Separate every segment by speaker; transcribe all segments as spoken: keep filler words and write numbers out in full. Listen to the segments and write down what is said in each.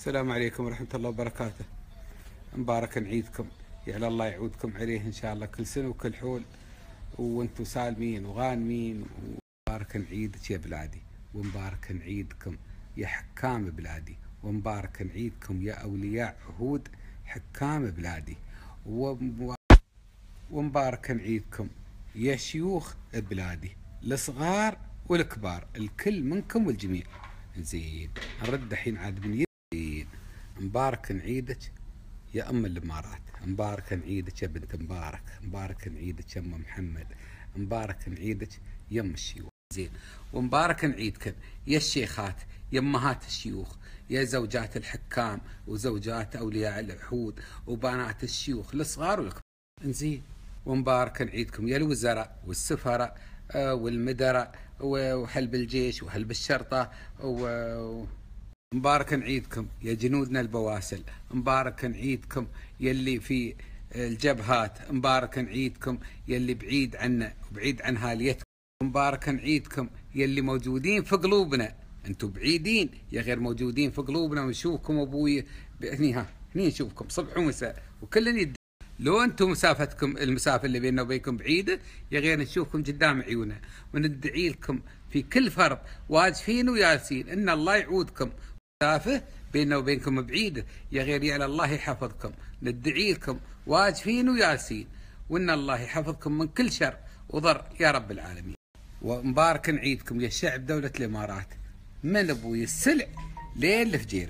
Speaker 1: السلام عليكم ورحمة الله وبركاته. مبارك عيدكم، يا الله يعودكم عليه إن شاء الله كل سنة وكل حول وانتم سالمين وغانمين. ومبارك عيدك يا بلادي، ومبارك عيدكم يا حكام بلادي، ومبارك عيدكم يا أولياء عهود حكام بلادي، ومبارك عيدكم يا شيوخ بلادي الصغار والكبار، الكل منكم والجميع. زين نرد الحين عاد من يدين. مبارك عيدك يا ام الامارات، مبارك عيدك يا بنت مبارك، مبارك عيدك يا ام محمد، مبارك عيدك يا ام الشيوخ. زين ومبارك عيدكم يا الشيخات، يا امهات الشيوخ، يا زوجات الحكام وزوجات اولياء العهود وبنات الشيوخ الصغار والكبار. زين ومبارك عيدكم يا الوزراء والسفراء والمدراء وحلب الجيش وحلب الشرطة. ومبارك عيدكم يا جنودنا البواسل، مبارك عيدكم يلي في الجبهات، مبارك عيدكم يلي بعيد عنا وبعيد عن هاليتكم، مبارك عيدكم يلي موجودين في قلوبنا. انتم بعيدين يا غير موجودين في قلوبنا، ونشوفكم ابوي هني، ها هني نشوفكم صبح ومساء وكلنا يد. لو انتم مسافتكم المسافه اللي بيننا وبينكم بعيده يا غير نشوفكم قدام عيوننا، وندعي لكم في كل فرض واجفين وياسين ان الله يعودكم. مسافه بيننا وبينكم بعيده يا غير يا الله يحفظكم، ندعي لكم واجفين وياسين وان الله يحفظكم من كل شر وضر يا رب العالمين. ومبارك عيدكم يا شعب دوله الامارات، من ابوي السلع لين الفجيره،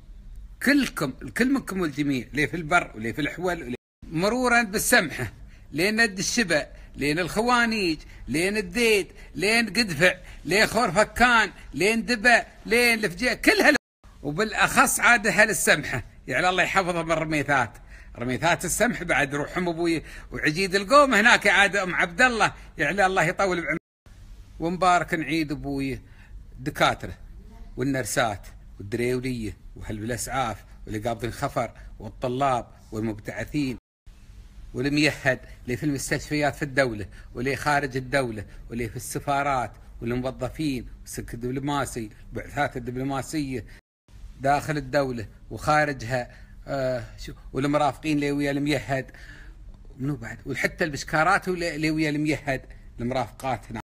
Speaker 1: كلكم الكل منكم والجميع، ليه في البر وليه في الحول وليه مرورا بالسمحه، لين ند الشبا، لين الخوانيج، لين الديد، لين قدفع، لين خور فكان، لين دبا، لين الفجيره كلها، وبالاخص عاد اهل السمحه يعني الله يحفظهم من الرميثات، رميثات السمح بعد روحهم ابوي وعجيد القوم هناك عاد ام عبد الله يعني الله يطول بعمره. ومبارك عيد ابوي دكاتره والنرسات والدريوليه وهل بالاسعاف واللي قابضين خفر والطلاب والمبتعثين والميهد اللي في المستشفيات في الدوله واللي خارج الدوله واللي في السفارات والموظفين والسلك الدبلوماسي والبعثات الدبلوماسيه داخل الدوله وخارجها، آه والمرافقين اللي ويا الميهد منو بعد، وحتى البشكارات اللي ويا الميهد المرافقات هنا،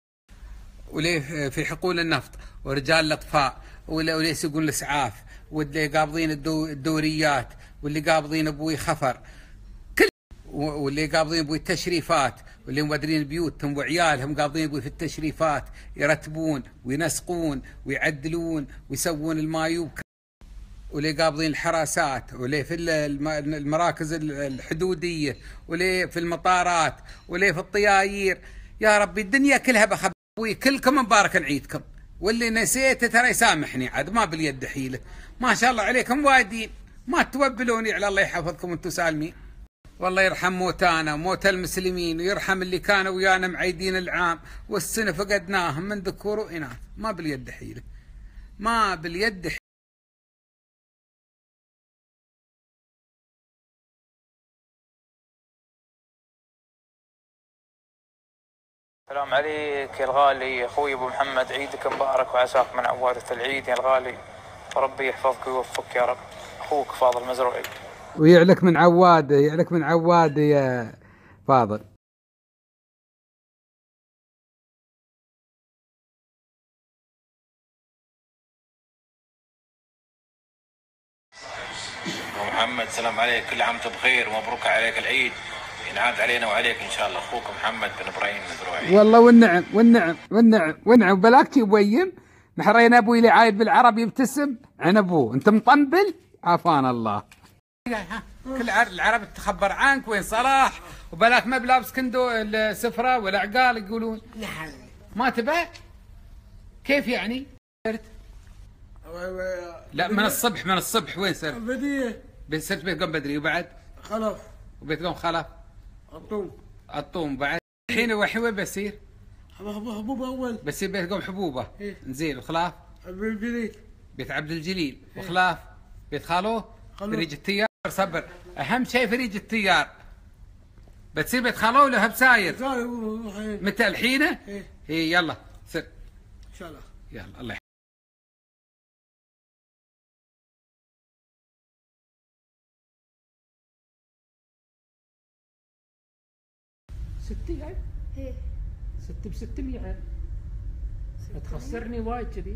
Speaker 1: وليه في حقول النفط ورجال الاطفاء واللي يسوقون الاسعاف واللي قابضين الدوريات واللي قابضين ابوي خفر كل، واللي قابضين ابوي التشريفات واللي مودرين بيوتهم وعيالهم قابضين ابوي في التشريفات يرتبون وينسقون ويعدلون ويسوون المايوب، واللي قابضين الحراسات واللي في المراكز الحدوديه واللي في المطارات واللي في الطياير. يا ربي الدنيا كلها بخبر ابوي، كلكم مبارك عيدكم، واللي نسيته ترى يسامحني عاد ما باليد حيله. ما شاء الله عليكم وايدين، ما توبلوني على الله يحفظكم وانتم سالمين. والله يرحم موتانا وموتى المسلمين، ويرحم اللي كانوا ويانا معيدين العام والسنه فقدناهم من ذكور واناث، ما باليد حيله، ما باليد حيله.
Speaker 2: السلام عليك يا الغالي اخوي ابو محمد، عيدك مبارك وعساك من عوادة العيد يا الغالي، وربي يحفظك ويوفقك يا رب. اخوك فاضل مزروعي.
Speaker 1: ويعلك من عواده، يعلك من عواده يا فاضل.
Speaker 3: ابو محمد السلام عليك، كل عام وانت بخير ومبروك عليك العيد، ينعاد علينا وعليك ان شاء الله. اخوك محمد بن ابراهيم المزروعي.
Speaker 1: والله والنعم والنعم والنعم والنعم بلاك يبين نحرينا ابوي اللي عايد بالعرب يبتسم عن ابوه، انت مطنبل عافانا الله. كل العرب تخبر عنك وين صلاح، وبلاك ما بلابس كندو السفره ولا عقال يقولون ما تبع كيف يعني؟ لا من الصبح من الصبح وين صرت؟
Speaker 4: بديه
Speaker 1: صرت بيت قوم بدري وبعد
Speaker 4: خلف
Speaker 1: وبيت قوم خلف
Speaker 4: الطوم
Speaker 1: الطوم بعد الحين الحين وين بسير؟
Speaker 4: حبوب اول
Speaker 1: بسير بيت قوم حبوبه.
Speaker 4: إيه؟
Speaker 1: نزين وخلاف
Speaker 4: بالجليل
Speaker 1: بيت عبد الجليل. إيه؟ وخلاف بيت خالوه فريج التيار. صبر اهم شيء فريج التيار. بتصير بيت خالوه ولا بساير؟ متى الحين؟ ايه إيه يلا سر
Speaker 4: ان شاء الله.
Speaker 1: يلا الله
Speaker 5: ستي يعني؟
Speaker 6: ايه
Speaker 5: ست بستمية يعني. تخسرني وايد كذي.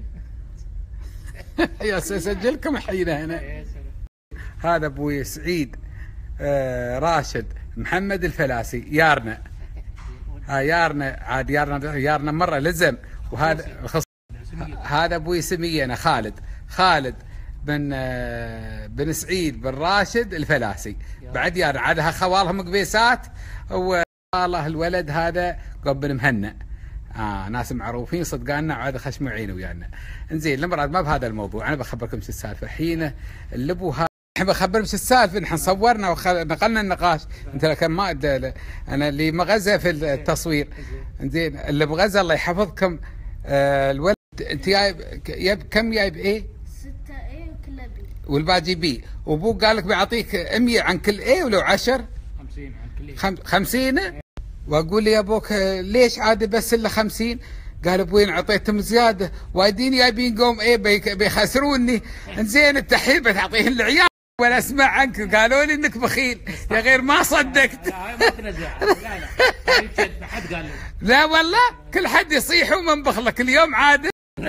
Speaker 1: يا سجلكم حين هنا.
Speaker 5: يا سلام.
Speaker 1: هذا ابوي سعيد آه راشد محمد الفلاسي يارنا. ها يارنا عاد يارنا يارنا مره لزم. وهذا الخص... هذا ابوي سميه انا خالد خالد بن آه بن سعيد بن راشد الفلاسي. بعد يارنا عادها خوالهم قبيسات. والله الولد هذا قبل مهنا. آه ناس معروفين صدقانا عاد خشموا عينه ويانا. انزين المراد ما بهذا الموضوع، انا بخبركم شو السالفه. حين اللبو هذا الحين بخبركم شو السالفه. نحن صورنا ونقلنا النقاش. انت لكن ما انا اللي مغزى في التصوير. انزين اللي بغزى الله يحفظكم. آه الولد انت جايب يب كم جايب ايه؟
Speaker 6: ستة ايه وكلها بي.
Speaker 1: والباقي بي. وابوك قال لك بيعطيك مية عن كل ايه ولو عشر؟
Speaker 5: خمسين عن كل ايه.
Speaker 1: خم... خمسين. واقول لي يا ابوك ليش عاد بس الا خمسين؟ قال ابوي اعطيتهم زياده وايدين جايبين قوم ايه بيخسروني. انزين انت الحين بتعطيهم العيال ولا اسمع عنك. قالوا لي انك بخيل يا غير ما صدقت.
Speaker 5: لا ما تنزع. لا لا ما حد قال لي.
Speaker 1: لا والله كل حد يصيح ومن بخلك اليوم عاد.
Speaker 5: لا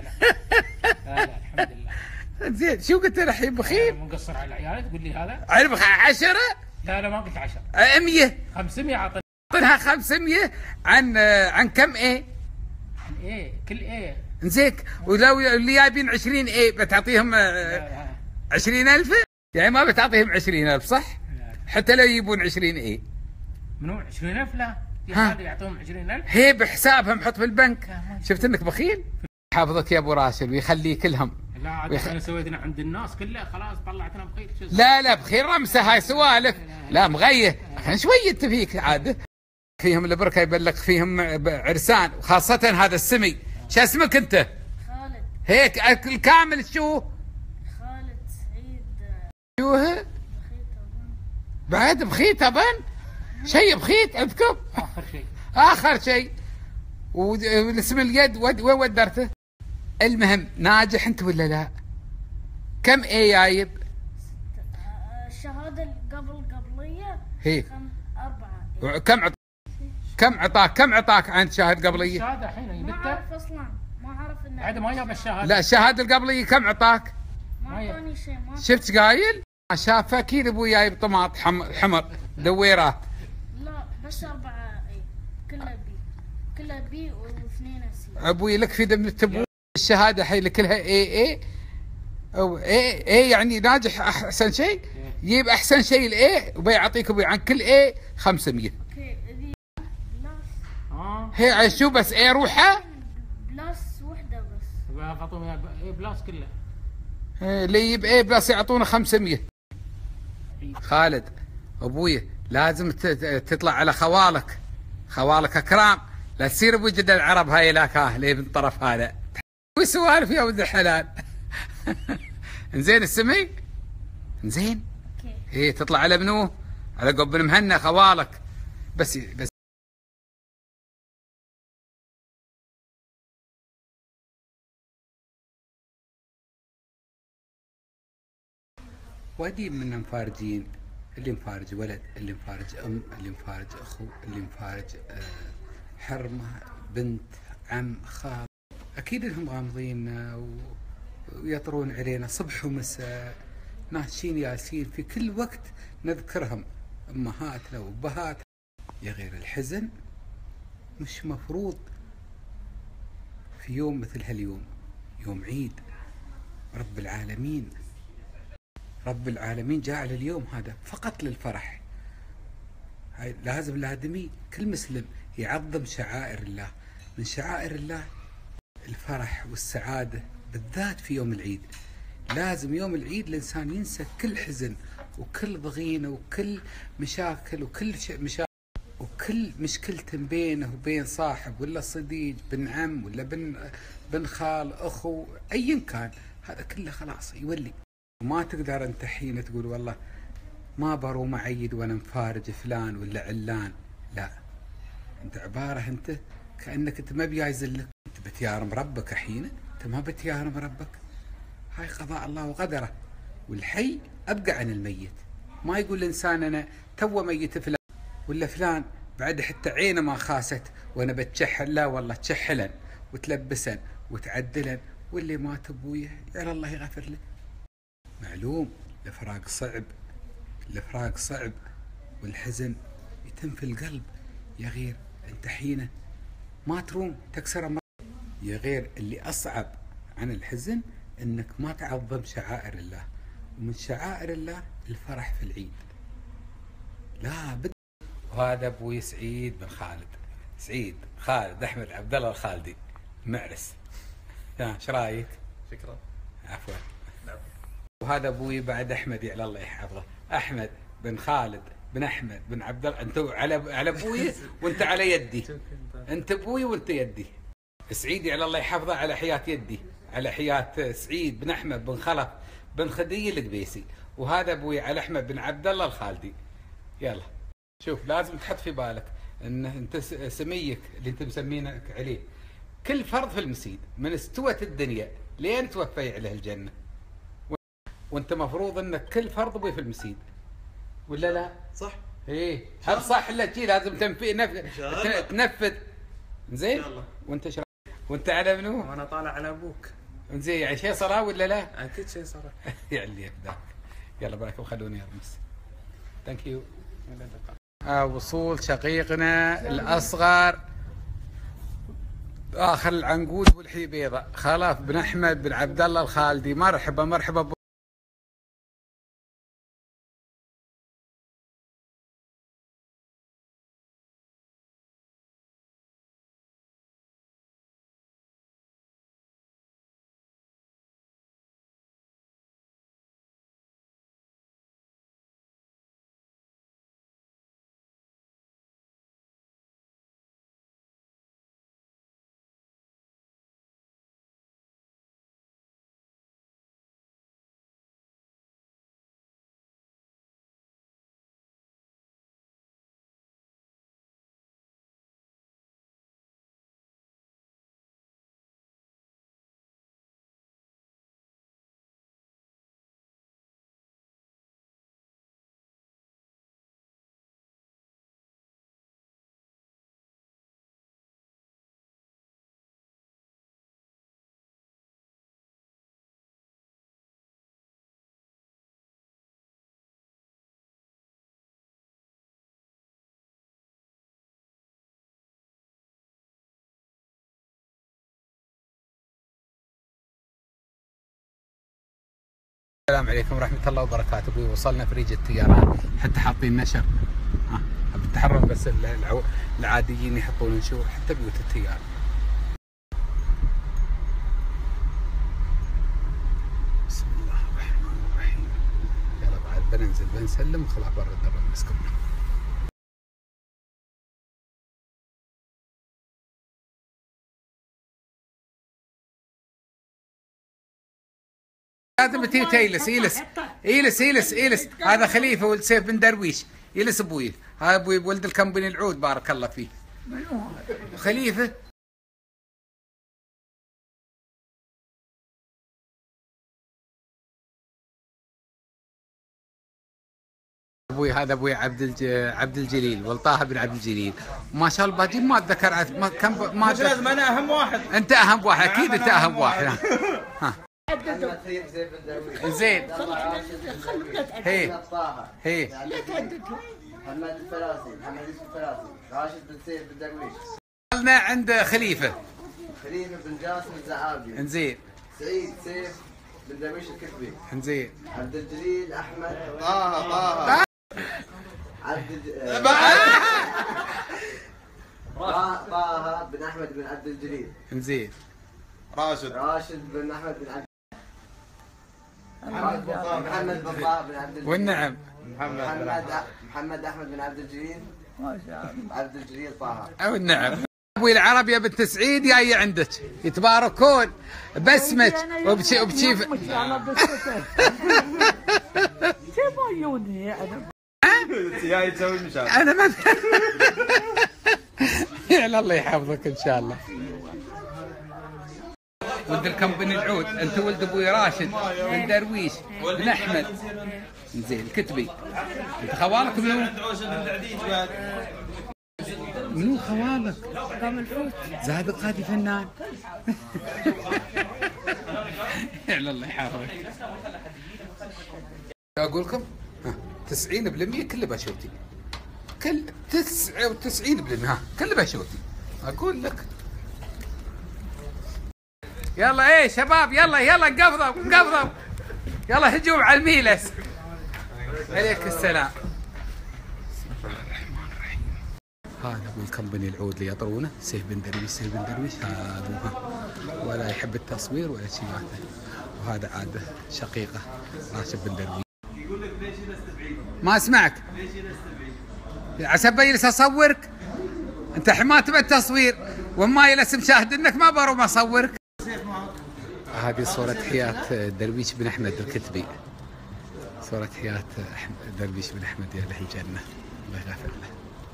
Speaker 5: لا الحمد لله.
Speaker 1: زين شو قلت الحين بخيل؟
Speaker 5: مقصر على العيال تقول لي هذا؟
Speaker 1: عرف عشرة؟
Speaker 5: لا لا ما قلت عشرة.
Speaker 1: مية.
Speaker 5: خمسمية عطني.
Speaker 1: اعطيناها خمسمية عن عن كم ايه؟
Speaker 5: عن ايه؟ كل ايه.
Speaker 1: نزيك ولو اللي جايبين عشرين ايه بتعطيهم عشرين ألف؟ يعني ما بتعطيهم عشرين ألف صح؟
Speaker 5: لا.
Speaker 1: حتى لو يجيبون عشرين ايه.
Speaker 5: منو عشرين ألف؟ لا
Speaker 1: ها
Speaker 5: يعطوهم عشرين ألف؟
Speaker 1: هي بحسابهم حط في البنك. شفت انك بخيل؟ حافظك يا ابو راشد ويخليك لهم.
Speaker 5: لا عاد ويخ... احنا سويتنا عند الناس كلها خلاص طلعتنا بخير.
Speaker 1: لا لا بخير رمسه هاي سوالف. لا مغيه شويه انت فيك عاد. فيهم البركه يبلغ فيهم عرسان وخاصه هذا السمي. شو اسمك انت؟
Speaker 6: خالد.
Speaker 1: هيك الكامل شو؟
Speaker 6: خالد سعيد.
Speaker 1: شو هي؟ بعد بخيت بن؟ شيء بخيت عندكم؟
Speaker 5: اخر شيء.
Speaker 1: اخر شيء. والاسم اليد وين ودرته؟ المهم ناجح انت ولا لا؟ كم ايه جايب؟
Speaker 6: الشهاده قبل قبليه
Speaker 1: هي
Speaker 6: خم... اربعه.
Speaker 1: كم عط... كم عطاك كم عطاك عن شهاده قبليه؟
Speaker 5: الشهاده الحين
Speaker 6: ما اعرف اصلا ما اعرف انه
Speaker 5: بعد ما جاب الشهاده.
Speaker 1: لا الشهاده القبليه كم عطاك؟
Speaker 6: ما اعطاني شيء. ما
Speaker 1: شفت قايل؟ ما شافه اكيد ابوي جايب طماط حمر, حمر دويرات.
Speaker 6: لا بس اربعه اي كلها بي كلها بي واثنين سي.
Speaker 1: ابوي لك في دم تبون الشهاده حي كلها اي اي او اي اي يعني ناجح احسن شيء. يجيب احسن شيء الاي وبيعطيك ابوي عن كل اي خمسمية.
Speaker 6: اوكي ذي بلاس.
Speaker 5: اه
Speaker 1: هي شو بس اي روحه؟
Speaker 6: بلاس وحده بس.
Speaker 5: اعطونا اي بلاس كله.
Speaker 1: اللي يجيب اي بلاس يعطونا خمسمية. خالد ابوي لازم تطلع على خوالك. خوالك اكرام لا تصير ابو جد العرب هاي لاكاه ليه من الطرف هذا. وسوالف يا ولد الحلال. انزين السمي؟ انزين؟
Speaker 6: اوكي.
Speaker 1: ايه تطلع على منو؟ على قبل مهنا خوالك. بس بس وادي من مفارجين. اللي مفارج ولد، اللي مفارج ام، اللي مفارج اخو، اللي مفارج آه حرمه، بنت، عم، خال. اكيد انهم غامضين ويطرون علينا صبح ومساء. ناشين ياسين في كل وقت نذكرهم امهاتنا وابهاتنا. يا غير الحزن مش مفروض في يوم مثل هاليوم، يوم عيد رب العالمين. رب العالمين جعل اليوم هذا فقط للفرح. هاي لازم الآدمي كل مسلم يعظم شعائر الله. من شعائر الله الفرح والسعادة بالذات في يوم العيد. لازم يوم العيد الإنسان ينسى كل حزن وكل ضغينة وكل مشاكل وكل مشاكل وكل مشكلة بينه وبين صاحب ولا صديق، بن عم ولا بن بن خال أخو أيا كان. هذا كله خلاص يولي. ما تقدر انت حين تقول والله ما برو معيد وانا مفارج فلان ولا علان. لا انت عباره انت كانك انت ما بيايزلك. انت بتيارم ربك حين انت ما بتيارم ربك. هاي قضاء الله وقدره. والحي ابقى عن الميت. ما يقول الانسان انا تو ميت فلان ولا فلان بعد حتى عينه ما خاست وانا بتشحل، لا والله تشحلا وتلبسا وتعدلا، واللي مات ابويه يا الله يغفر له. معلوم الفراق صعب، الفراق صعب والحزن يتم في القلب. يا غير انت حينه ما تروم تكسر مر... يا غير اللي اصعب عن الحزن انك ما تعظم شعائر الله، ومن شعائر الله الفرح في العيد. لا بد. وهذا ابوي سعيد بن خالد، سعيد خالد احمد عبد الله الخالدي معرس. ايش رايك؟
Speaker 7: شكرا.
Speaker 1: عفوا. وهذا ابوي بعد احمد على الله يحفظه، احمد بن خالد بن احمد بن عبد الله. انت على على ابوي وانت على يدي، انت ابوي وانت يدي. سعيدي على الله يحفظه على حياة يدي، على حياة سعيد بن احمد بن خلف بن خدي القبيسي، وهذا ابوي على احمد بن عبد الله الخالدي. يلا شوف، لازم تحط في بالك ان انت سميك اللي انت مسمينك عليه كل فرض في المسيد من استوت الدنيا لين توفي عليه الجنه، وانت مفروض انك كل فرض ابوي في المسيد، ولا لا؟
Speaker 7: صح.
Speaker 1: ايه هل صح ولا شيء؟ لازم تنفذ نف... تنفذ. زين. وانت شر... وانت على منو؟
Speaker 7: وانا طالع على ابوك.
Speaker 1: زين يعني شيء صار ولا لا؟
Speaker 7: اكيد شيء صار.
Speaker 1: يعني ذاك. يلا بارك وخلوني امس. ثانك يو. آه وصول شقيقنا الاصغر اخر العنقود والحبيضه خلف بن احمد بن عبد الله الخالدي. مرحبا مرحبا ب... السلام عليكم ورحمة الله وبركاته. ابوي وصلنا فريج التيارات، حتى حاطين نشر. ها بالتحرم بس العو... العاديين يحطون نشور حتى بيوت التيار. بسم الله الرحمن الرحيم. يلا بعد بننزل بنسلم ونطلع برا الدار نسكن. لازم تجي تجلس. يجلس يجلس يجلس يجلس. هذا خليفه ولد سيف بن درويش. يجلس ابوي. هذا ابوي ولد الكمبني العود بارك الله فيه. خليفه. ابوي هذا ابوي عبد الج... عبد الجليل ولد طه بن عبد الجليل. ما شاء الله باجي ما اتذكر عد... ما كم ما
Speaker 7: لازم انا اهم واحد.
Speaker 1: انت اهم واحد اكيد. انت اهم واحد. ها زين. هي هي
Speaker 8: محمد الفراسي، محمد يوسف الفراسي، راشد بن سيف بن درويش.
Speaker 1: قلنا عند خليفه.
Speaker 8: خليفه بن جاسم الزعابي.
Speaker 1: انزين.
Speaker 8: سعيد سيف بن درويش الكتبي.
Speaker 1: انزين.
Speaker 8: عبد الجليل احمد.
Speaker 7: طه طه.
Speaker 8: عبد الج... طه بن احمد بن عبد الجليل.
Speaker 1: انزين.
Speaker 7: راشد.
Speaker 8: راشد بن احمد بن عبد محمد بن طه بن عبد الجليل.
Speaker 1: والنعم.
Speaker 8: محمد محمد احمد بن عبد الجليل. ما شاء الله. عبد الجليل طه.
Speaker 1: او النعم. ابوي العرب يا بنت سعيد جايه عندك يتباركون بسمك وبشي وبشي.
Speaker 9: ما شاء الله بسمك. كيف عيوني انا؟
Speaker 7: جاي تسوي مشاكل.
Speaker 1: انا ما يعني الله يحفظك ان شاء الله. ولد الكمبني العود. انت ولد ابوي راشد بن درويش بن احمد. زين الكتبي. انت خوالك منو؟ منو خوالك؟
Speaker 6: قام الفوت.
Speaker 1: زاد القاضي فنان. على الله يحرك. اقول لكم تسعين بالمية كله بشوتي. كل تسعة وتسعين بالمية ها كله بشوتي. اقول لك. يلا ايه شباب يلا يلا قفضوا قفضوا. يلا هجوم على الميلس. عليك السلام. بسم الله الرحمن الرحيم. هذا من كمبني العود اللي يطرونه سيف بن درويش سيف بن درويش هذا ولا يحب التصوير ولا شيء. وهذا عاد شقيقه راشد بن درويش. يقول لك ليش نستبعد؟ ما اسمعك. ليش نستبعد؟ عسى يجلس اصورك. انت حما تبع التصوير وما يجلس مشاهد انك ما بروم اصورك. هذه صورة حياة درويش بن احمد الكتبي. صورة حياة درويش بن احمد يا له الجنة الله يغفر له.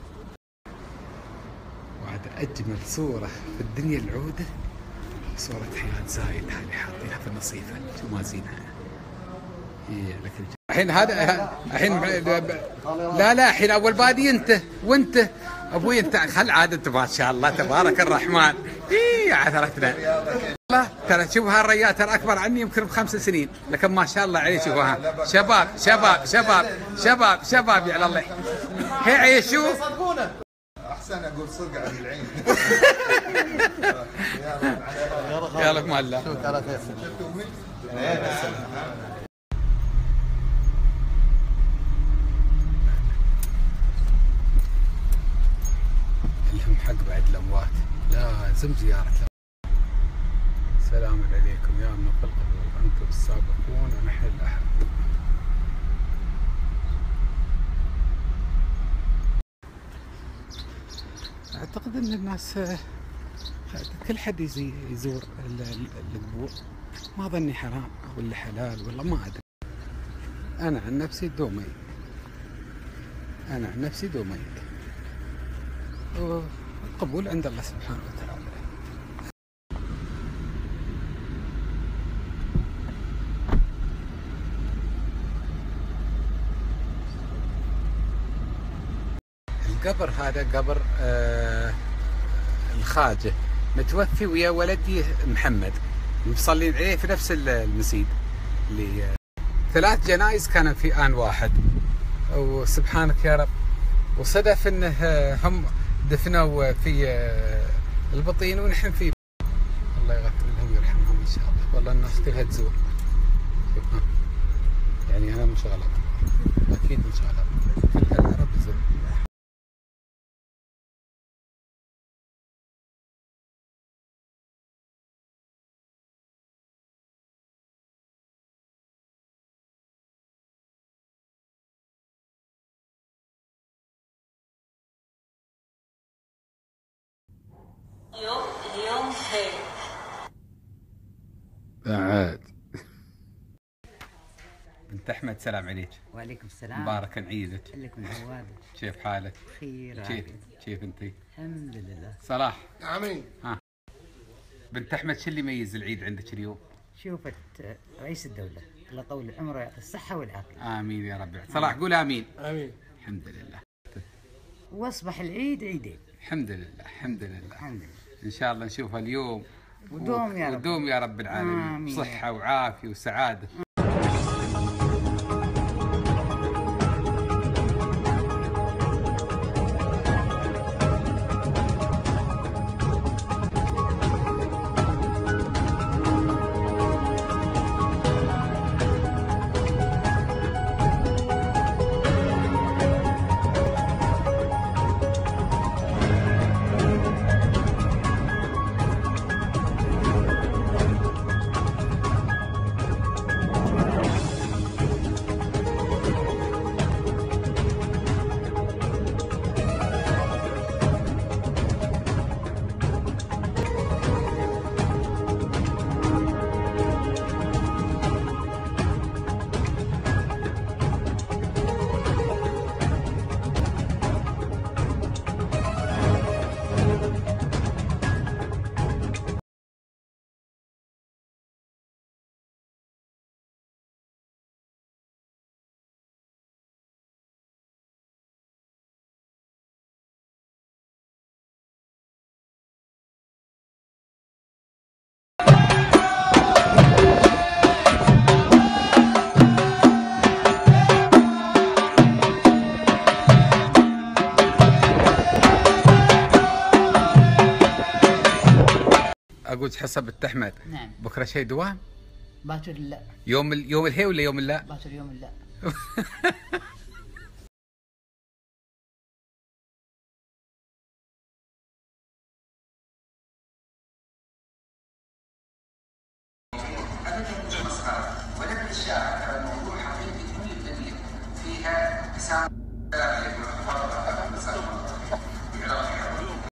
Speaker 1: وهذا اجمل صورة في الدنيا العودة صورة حياة زايد هذه حاطينها في النصيفة شو مازينها. الحين هذا الحين لا لا الحين اول بادي انت وانت ابوي انت خل عاد انت ما شاء الله تبارك الرحمن. اي عثرتنا والله ترى شوف هالريال ترى اكبر عني يمكن بخمس سنين لكن ما شاء الله عليه شوفوا ها شباب شباب شباب شباب شباب يا الله هي عيشوا
Speaker 7: احسن اقول صدق عن العين.
Speaker 1: يلا بما الله. لهم حق بعد الاموات لازم زيارة. سلام عليكم يا من في القبور انتم السابقون ونحن الاحد. اعتقد ان الناس كل حد يزور القبور ما ظني حرام ولا حلال ولا ما ادري. انا عن نفسي دومي انا عن نفسي دومي والقبول عند الله سبحانه وتعالى. القبر هذا قبر آه الخاجة متوفي ويا ولدي محمد مصلين عليه في نفس المسجد اللي آه ثلاث جنائز كانوا في آن واحد. وسبحانك يا رب وصدف انه هم دفنوا في البطين ونحن في. الله يغفر لهم ويرحمهم ان شاء الله. والله الناس كلها تزور يعني انا مش غلط اكيد مش غلط كلها العرب تزور.
Speaker 10: اليوم اليوم خير.
Speaker 1: بعد بنت احمد سلام عليك.
Speaker 11: وعليكم السلام.
Speaker 1: مبارك عيدك.
Speaker 11: لكم عواد.
Speaker 1: كيف حالك؟
Speaker 11: خير.
Speaker 1: كيف كيف انت؟
Speaker 11: الحمد لله.
Speaker 1: صلاح.
Speaker 7: امين.
Speaker 1: ها بنت احمد شو اللي يميز العيد عندك اليوم؟
Speaker 11: شوفت رئيس الدولة الله يطول عمره ويعطي الصحة والعافية.
Speaker 1: امين يا رب. صلاح قول امين.
Speaker 7: امين.
Speaker 1: الحمد لله.
Speaker 11: واصبح العيد عيدين.
Speaker 1: الحمد لله الحمد لله.
Speaker 11: الحمد لله.
Speaker 1: ان شاء الله نشوفها اليوم
Speaker 11: ودوم يا رب.
Speaker 1: ودوم يا رب العالمين.
Speaker 11: آمين.
Speaker 1: صحة وعافية وسعادة. خروج حصه بنت احمد.
Speaker 11: نعم.
Speaker 1: بكره شيء دوام؟
Speaker 11: باكر لا.
Speaker 1: يوم ال... يوم الهي ولا يوم اللا؟
Speaker 11: باكر يوم اللا.